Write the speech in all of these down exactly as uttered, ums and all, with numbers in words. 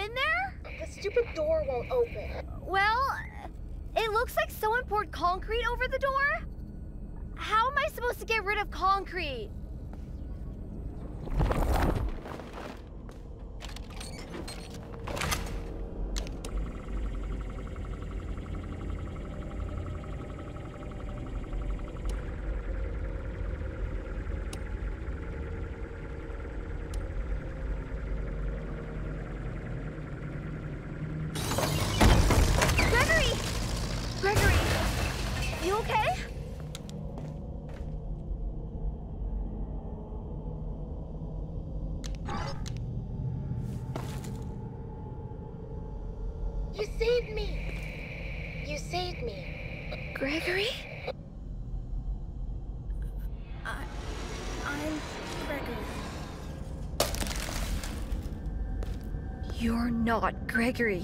in there? The stupid door won't open. Well, it looks like someone poured concrete over the door. How am I supposed to get rid of concrete? You saved me! You saved me. Gregory? I... I'm Gregory. You're not Gregory.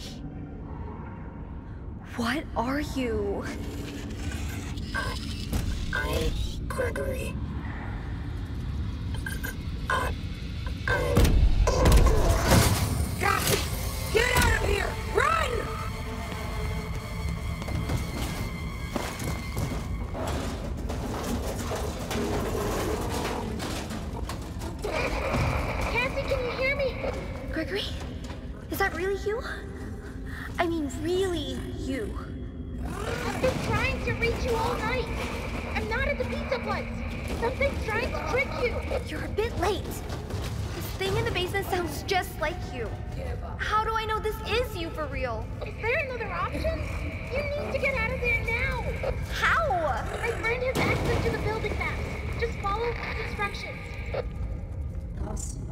What are you? I... I'm Gregory. I... I'm... Cassie! Get out of here! Run! Cassie, can you hear me? Gregory? Is that really you? I mean, really you? I've been trying to reach you all night. I'm not at the pizza place. Something's trying to trick you. You're a bit late. This thing in the basement sounds just like you. How do I know this is you for real? Is there another option? You need to get out of there now. How? My friend has access to the building map. Just follow his instructions. Boss.